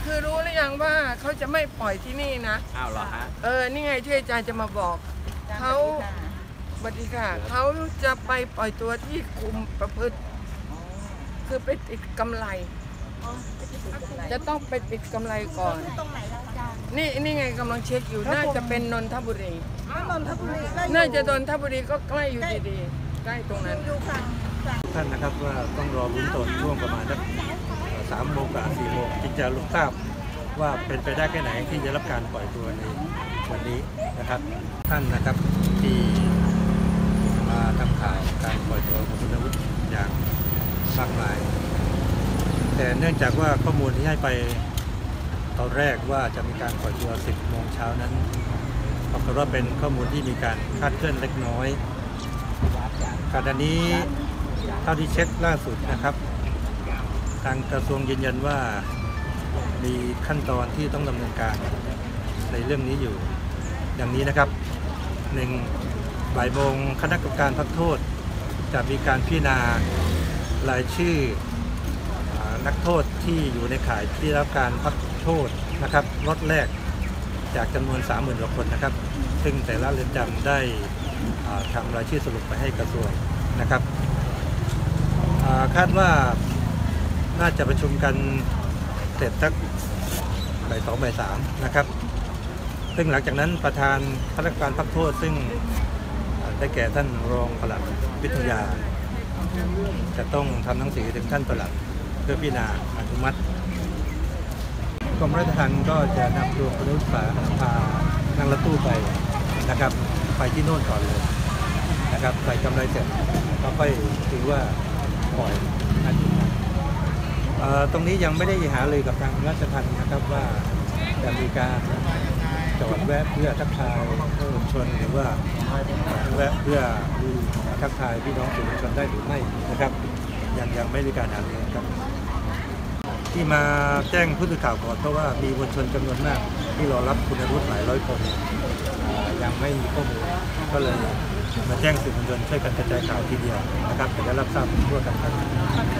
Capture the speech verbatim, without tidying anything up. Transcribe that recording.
คือรู้หรือยังว่าเขาจะไม่ปล่อยที่นี่นะอ้าวเหรอฮะเออนี่ไงที่อาจารย์จะมาบอกเขาสวัสดีค่ะเขาจะไปปล่อยตัวที่คุมประพฤติคือไปติดกำไรจะต้องไปติดกำไรก่อนตรงไหนล่ะอาจารย์นี่นี่ไงกำลังเช็คอยู่น่าจะเป็นนนทบุรีนนทบุรีน่าจะนนทบุรีก็ใกล้อยู่ดีๆใกล้ตรงนั้นอยู่ฝั่งฝั่งท่านนะครับว่าต้องรอลุ้นตอนช่วงประมาณสักสามโมงกับสี่โมงจึงจะรู้ทราบว่าเป็นไปได้แค่ไหนที่จะรับการปล่อยตัวในวันนี้นะครับท่านนะครับที่มาทำข่าวการปล่อยตัวของคุณวุฒิอย่างมากมายแต่เนื่องจากว่าข้อมูลที่ให้ไปตอนแรกว่าจะมีการปล่อยตัวสิบโมงเช้านั้นปรากฏว่าเป็นข้อมูลที่มีการคลาดเคลื่อนเล็กน้อยขณะนี้เท่าที่เช็คล่าสุดนะครับทางกระทรวงยืนยันว่ามีขั้นตอนที่ต้องดำเนินการในเรื่องนี้อยู่ดังนี้นะครับหนึ่งบ่ายโมงคณะกรรมการพักโทษจะมีการพิจารณารายชื่อนักโทษที่อยู่ในข่ายที่รับการพักโทษนะครับล็อตแรกจากจำนวน สามหมื่น กว่าคนนะครับซึ่งแต่ละเรือนจำได้ทำรายชื่อสรุปไปให้กระทรวงนะครับคาดว่าน่าจะประชุมกันเสร็จสักบ่ายสองบ่ายสามนะครับซึ่งหลังจากนั้นประธานคณะกรรมการพักโทษซึ่งได้แก่ท่านรองปลัดวิทยาจะต้องทำหนังสือถึงท่านปลัดเพื่อพิจารณาอนุมัติกรมราชทัณฑ์ก็จะนำตัวคุณวุฒิพานั่งรถตู้ไปนะครับไปที่โน่นก่อนเลยนะครับใส่กำไรเสร็จก็ค่อยถือว่าปล่อยอาทิตย์ตรงนี้ยังไม่ได้หาเลยกับทางราชทัณฑ์นะครับว่าจะมีการจอดแวะเพื่อทักทายผู้มวลชนหรือว่าแวะเพื่อดูทักทายพี่น้องสื่อมวลชนได้หรือไม่นะครับยังยังไม่มีการหาเลยครับที่มาแจ้งผู้สื่อข่าวก่อนเพราะว่ามีมวลชนจำนวนมากที่รอรับคุณวุฒิหลายร้อยคนยังไม่มีข้อมูลก็เลยมาแจ้งสื่อมวลชนช่วยกันกระจายข่าวทีเดียวนะครับจะได้รับทราบทั่วกันครับ